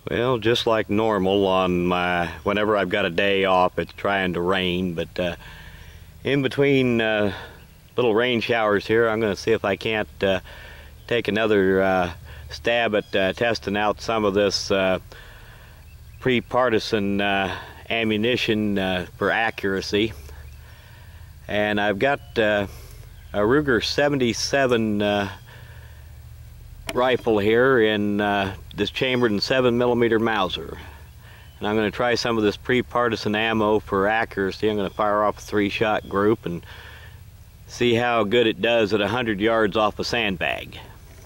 Well, just like normal on whenever I've got a day off, it's trying to rain, but in between little rain showers here, I'm going to see if I can't take another stab at testing out some of this pre-partisan ammunition for accuracy. And I've got a Ruger 77 rifle here in this chambered in 7mm Mauser, and I'm going to try some of this pre-partisan ammo for accuracy. I'm going to fire off a 3-shot group and see how good it does at 100 yards off a sandbag.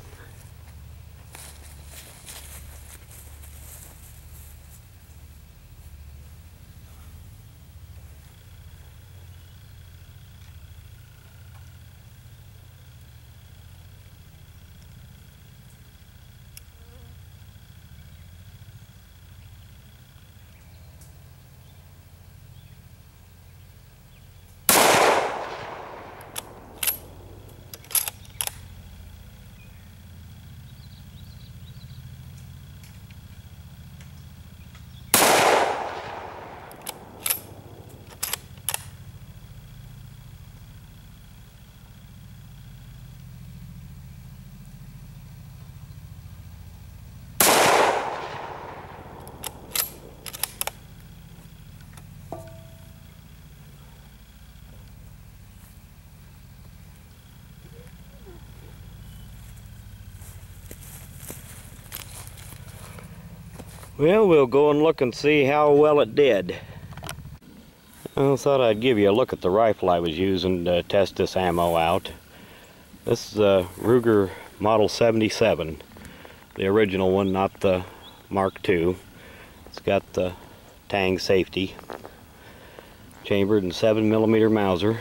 Well, we'll go and look and see how well it did. I thought I'd give you a look at the rifle I was using to test this ammo out. This is a Ruger Model 77, the original one, not the Mark II. It's got the Tang safety, chambered in 7mm Mauser.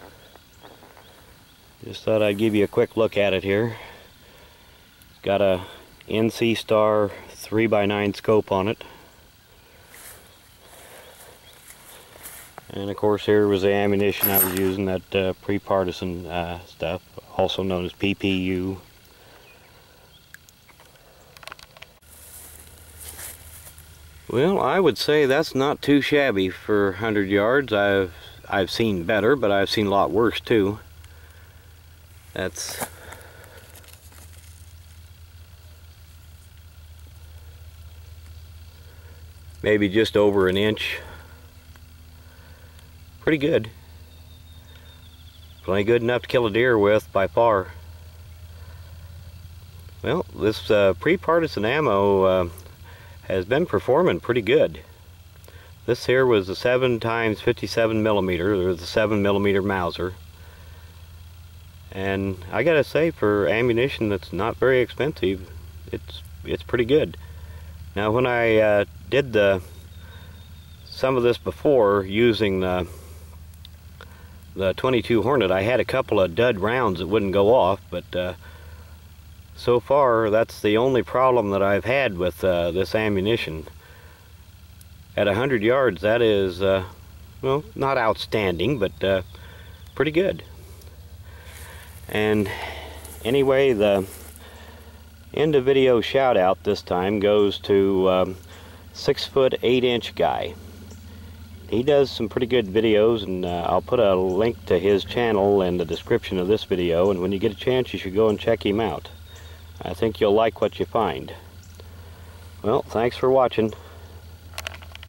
Just thought I'd give you a quick look at it here. It's got a NC Star 3x9 scope on it, and of course here was the ammunition I was using, that pre-partisan stuff, also known as PPU. Well, I would say that's not too shabby for 100 yards. I've seen better, but I've seen a lot worse too. That's maybe just over an inch. Pretty good. Plenty good enough to kill a deer with by far. Well, this pre-partisan ammo has been performing pretty good. This here was a 7x57mm, or the 7mm Mauser. And I gotta say, for ammunition that's not very expensive, it's pretty good. Now, when I did some of this before using the 22 Hornet, I had a couple of dud rounds that wouldn't go off, but so far that's the only problem that I've had with this ammunition. At 100 yards, that is, well, not outstanding, but pretty good. And anyway, the end of video shout out this time goes to 6'8" guy. He does some pretty good videos, and I'll put a link to his channel in the description of this video, and when you get a chance you should go and check him out. I think you'll like what you find. Well, thanks for watching.